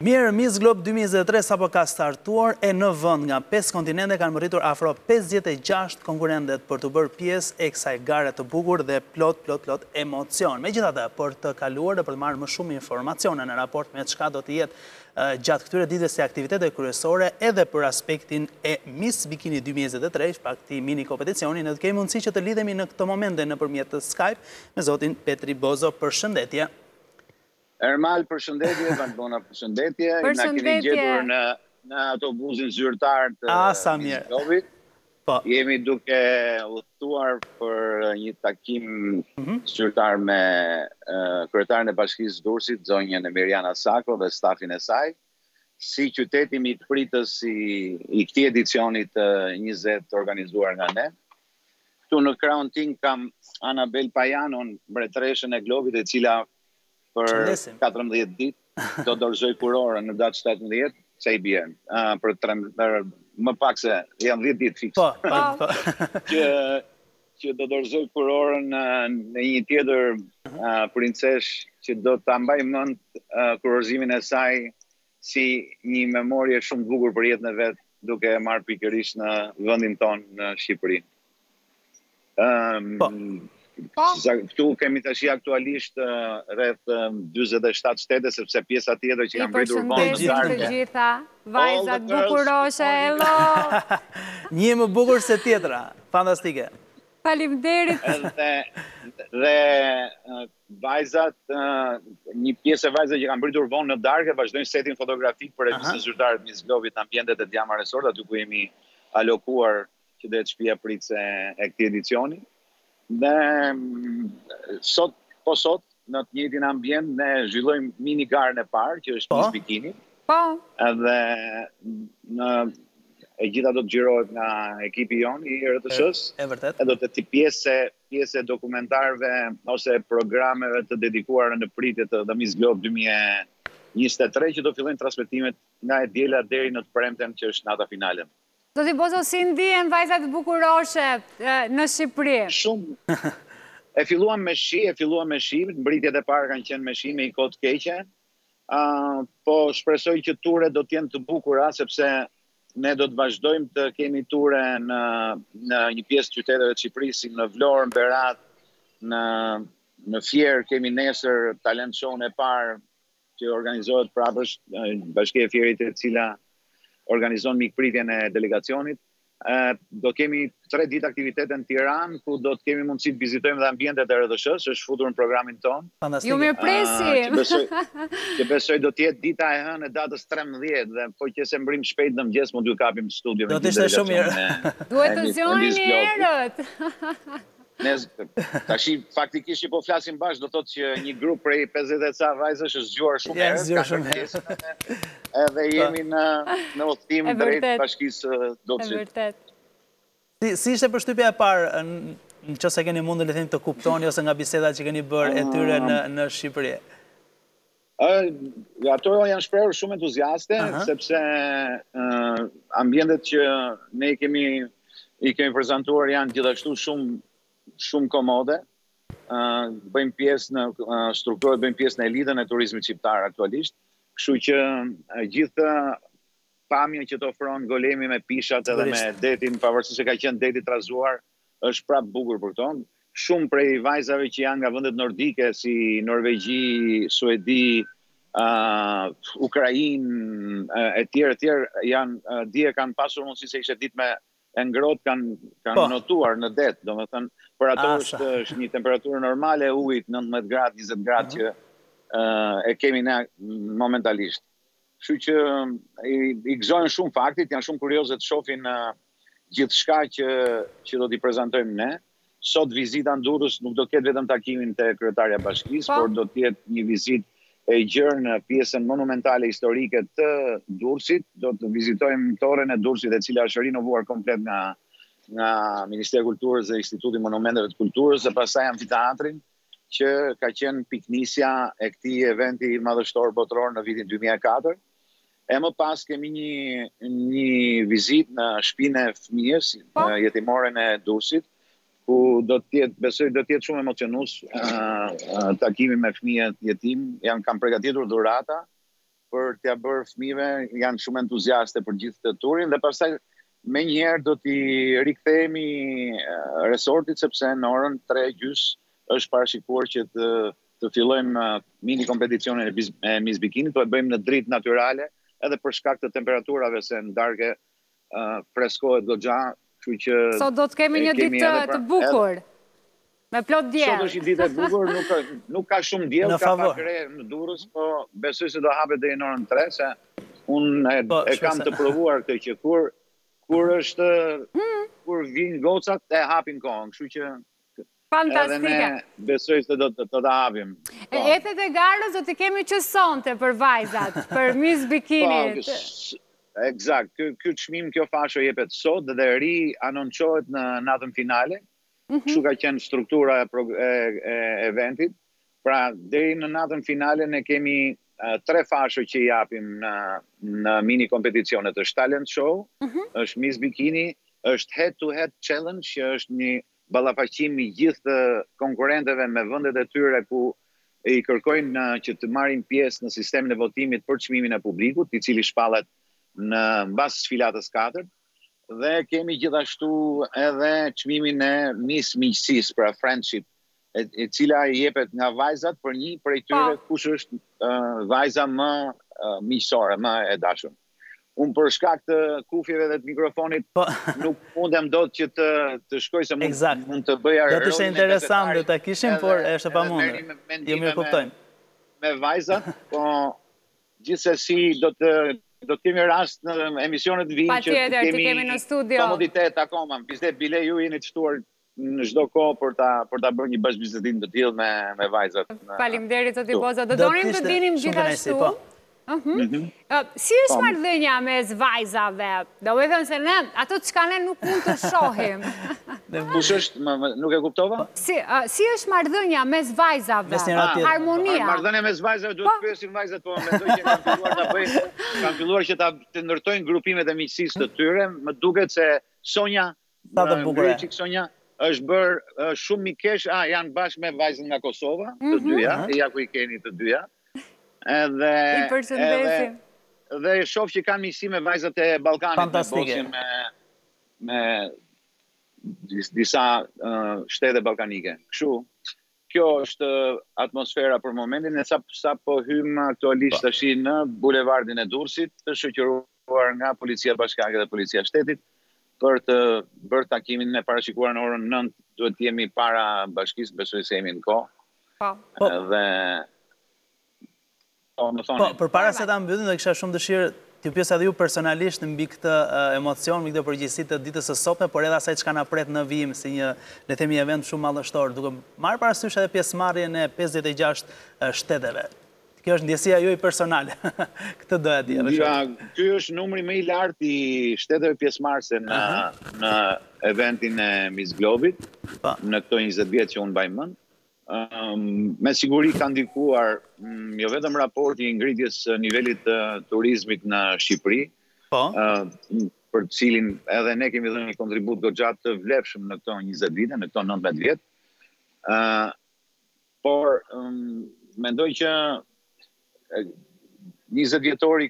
Mirë, Miss Globe 2023 sapo ka startuar e në vend nga 5 kontinente kanë mërritur afro 56 konkurrentet për të bërë pjesë e kësaj gare të bukur dhe plot emocion. Megjithatë, për të kaluar dhe për të marrë më shumë informacione në raport me çka do të jetë gjatë këtyre ditëve si aktivitete kryesore edhe për aspektin e Miss Bikini 2023, pak këtij mini kompeticioni, ne kemi mundësi që të lidhemi në këtë moment nëpërmjet Skype me zotin Petri Bozo. Përshëndetje. Ermal, përshëndetje, Valbona, përshëndetje. Na keni gjetur në autobusin zyrtar të Miss Globit. Jemi duke udhëtuar për një takim zyrtar me kryetaren e Bashkisë së Durrësit, zonjën Emiriana Sako dhe stafin e saj, si qyteti mikpritës i këtij edicioni të 20 organizuar nga ne. Këtu në krahun tim kam Anabel Pajanon, mbretëreshën e Globit, e cila për 14 ditë do dorëzoj kurorën në datë 17, që i bjen, për më pak se janë 10 ditë fiks. Që do dorëzoj kurorën në një tjetër princesh që do ta mbaj mend kurorëzimin e saj si një memorie shumë bukur për jetën e vet, duke e marrë pikërisht në vendin tonë në Shqipëri. Këtu kemi tash aktualisht rreth 47 shtete, sepse pjesa tjetër që kanë mbritur vonë në darkë. Të gjitha vajzat bukuroshe, hello! Një më bukur se tjetra, fantastike. Faleminderit. Dhe vajzat, një pjesë e vajzat që kanë mbritur vonë në darkë vazhdojnë setin fotografik për revistën zyrtare të Miss Globit në ambientet e Djama Resort, aty ku jemi alokuar që dhe shtëpia pritëse e këtij edicioni. Dhe sot, në të njëjtin ambient, ne zhvillojmë mini garën e parë, që është Miss Bikini. Edhe e gjitha do të xhirohet nga ekipi jon i RTSH-s. E do të jetë pjesë dokumentarëve ose programeve të dedikuara në pritje të Miss Globe 2023, që do fillojnë transmetimet nga e diela deri në të premten, që është nata finale. Zoti Bozo, si ndihen vajzat bukuroshe në Shqipëri? Shumë. E filluam me shi, mbritjet e para kanë qenë me shi, me i kohë të keqe, po shpresoj që turet do të jenë të bukura, sepse ne do të vazhdojmë të kemi ture në një pjesë të qyteteve të Shqipërisë, si në Vlorë, në Berat, në Fier, kemi nesër talent show-n e parë që organizohet prapësh Bashkia e Fierit, e cila organizon mikpritjen e delegacionit. Do kemi 3 ditë aktivitete në Tiranë, ku do të kemi mundësi të vizitojmë dhe ambientet e RTSH-s, është futur në programin tonë. Ju mirëpresim. Që besoj do të jetë dita e hënë e datës 13, dhe po që se mbrim shpejt në mëngjes, mund t'ju kapim në studio. Do të ishte shumë mirë. Duhet të zgjojeni erët. Tashi faktikisht që po flasim bashkë, do thotë që një grup prej 50 ca vajzësh është zgjuar shumë herë. Edhe jemi në udhtim drejt Bashkisë Durrësit. Si ishte përshtypja e parë, nëse keni mundën le të them të kuptoni ose nga bisedat që keni bërë e tyre në Shqipëri? Ato janë shprehur shumë entuziaste, sepse ambientet që ne i kemi prezantuar janë gjithashtu shumë komode. Bëjmë pjesë në strukturët, bëjmë pjesë në elitën e turizmit shqiptar aktualisht. Kështu që gjithë pamjen që të ofron golemi me pishat edhe me detin, pavarësisht se ka qenë deti trazuar, është prapë bukur për tonë. Shumë prej vajzave që janë nga vendet nordike, si Norvegji, Suedi, Ukrainë, e tjerë, dje kanë pasur mundësi se ishte ditë me e ngrot kanë notuar në det, do me thënë, për ato është një temperaturë normale e ujit, 19 gradë, 20 gradë që e kemi ne momentalisht. Kështu që i gëzojnë shumë faktit, janë shumë kurioze të shohin gjithë shka që do t'i prezentojmë ne. Sot vizita në Durrës nuk do ketë vetëm takimin të kryetarja bashkisë, por do t'jetë një vizitë e gjërë në pjesën monumentale historike të Durrësit. Do të vizitojmë torren e Durrësit, e cila është rinovuar komplet nga Ministria e Kulturës dhe Instituti Monumenteve të Kulturës, dhe pastaj amfiteatrin, që ka qenë piknisja e këtij eventi madhështor botror në vitin 2004. E më pas kemi një vizitë në shtëpinë e fëmijës jetimoren e Durrësit, ku besoj do të jetë shumë emocionues takimi me fëmijët jetim. Kam përgatitur dhurata për t'ia bërë fëmijëve, janë shumë entuziaste për gjithë të turin, dhe pastaj me njëherë do t'i rikthehemi resortit, sepse në orën 3:30 është parashikuar që të fillojmë mini kompeticionin e Miss Bikini, do e bëjmë në dritë natyrale, edhe për shkak të temperaturave, se në darkë freskohet goxha, kështu që sot do të kemi një ditë të bukur. Me plot diell. Sot është një ditë e bukur, nuk ka shumë diell, ka pak re në Durrës, po besoj se do hapet deri në orën 3, se unë e kam të provuar këtë që kur vinë gocat e hapin kohën, kështu që fantastike. Edhe ne besoj se do të hapim. Etet e garës do t'i kemi që sonte për vajzat, për Miss Bikini. Eksakt, ky çmim, kjo fasho jepet sot dhe ri anoncohet në natën finale. Kështu ka qenë struktura e eventit. Pra, deri në natën finale ne kemi 3 fasho që i japim në mini kompeticionet. Është talent show, është Miss Bikini, është head to head challenge, që është një ballafaqim i gjithë konkurrentëve me vendet e tyre ku i kërkojnë që të marrin pjesë në sistemin e votimit për çmimin e publikut, i cili shpallet në mbas sfilatës 4. Dhe kemi gjithashtu edhe çmimin e Miss Miqësisë, pra friendship, e cila i jepet nga vajzat për një prej tyre kush është vajza më miqësore, më e dashur. Unë për shkak të kufjeve dhe të mikrofonit nuk mundem dot që të shkoj, se mund të bëja do të ishte interesant dhe ta kishim, por është e pamundur. Jo, mirë kuptojmë. Me vajzat, po gjithsesi do të kemi rast në emisionet vinë që të kemi komoditet akoma. Bizet bile ju jeni të shtuar në çdo kohë për ta bërë një bashkëbisedim të tillë me vajzat. Faleminderit zoti Bozo. Do donim të dinim gjithashtu. Si është marrëdhënia mes vajzave? Do të thënë se ne ato çka ne nuk mund të shohim. Kush është, nuk e kuptova? Si është marrëdhënia mes vajzave? Harmonia. Marrëdhënia mes vajzave duhet të pyesim vajzat, po mendoj që kanë filluar që të ndërtojnë grupimet e miqësisë të tyre. Më duket se Sonja, Sonja është bërë shumë mikesh, janë bashkë me vajzën nga Kosova, të dyja, ja ku i keni të dyja. I përshëndesim. Dhe shoh që kanë miqësi me vajzat e Ballkanit, me disa shtete ballkanike. Kështu, kjo është atmosfera për momentin, e sa po hym aktualisht tash në bulevardin e Durrësit, të shoqëruar nga Policia Bashkiake dhe Policia Shtetit, për të bërë takimin e parashikuar në orën 9, duhet të jemi para bashkisë, besoj se jemi në kohë. Dhe përpara se ta mbyllim, do kisha shumë dëshirë t'ju pyes edhe ju personalisht mbi këtë emocion, mbi këtë përgjegjësi të ditës së sotme, por edhe asaj çka na pret në vijim si një, le të themi, event shumë madhështor, duke marrë parasysh edhe pjesëmarrjen e 56 shteteve. Kjo është ndjesia juaj personale. Këtë doja të di. Ky është numri më i lartë i shteteve pjesëmarrëse në eventin e Miss Globit, në këto 20 vjet që unë mbaj mend. Me siguri ka ndikuar jo vetëm raporti i ngritjes nivelit të turizmit në Shqipëri, për cilin edhe ne kemi dhënë një kontribut goxha të vlefshëm në këto 20 vite, në këto 19 vjet. Por mendoj që 20 vjetori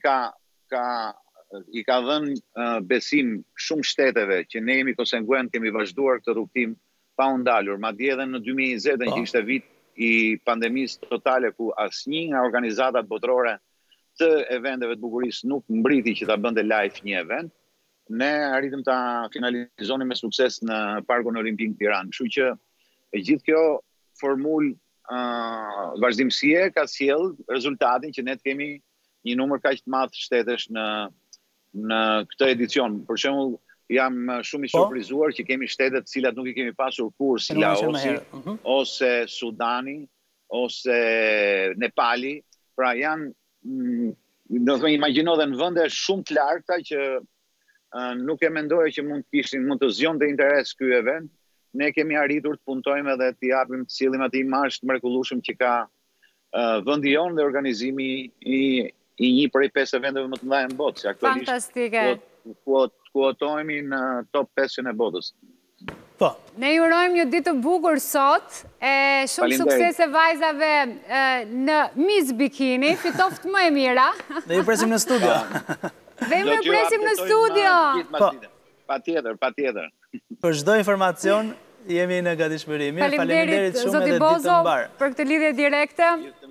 i ka dhënë besim shumë shteteve që ne jemi konsekuent, kemi vazhduar këtë rrugtim pa u ndalur, madje edhe në 2020, që ishte vit i pandemisë totale, ku asnjë nga organizatat botërore të eventeve të bukurisë nuk mbriti që ta bënte live një event, ne arritëm ta finalizonim me sukses në Parkun Olimpik Tiranë. Kështu që e gjithë kjo formulë vazhdimësie ka sjell rezultatin që ne të kemi një numër kaq të madh shtetesh në këtë edicion. Për shembull, jam shumë i surprizuar që kemi shtete të cilat nuk i kemi pasur kur, si Laosi, ose Sudani, ose Nepali. Pra janë, do të imagjino, dhe në vende shumë të larta që nuk e mendoja që mund të zgjonte interes ky event. Ne kemi arritur të puntojmë dhe të japim, të sillim atë imazh të mrekullueshëm që ka vendi jonë dhe organizimi i një prej 5 eventeve më të mëdha në botë. Fantastike. Kuotohemi në top 5 e botës. Ne jurojmë një ditë të bukur sot, shumë suksese vajzave në Miss Bikini, fitoft më e mira. Dhe ju presim në studio. Dhe ju presim në studio. Pa tjetër. Për çdo informacion, jemi në gatishmëri. Mirë, faleminderit shumë edhe Zoti ditë të Bozo mbar. për këtë lidhje direkte.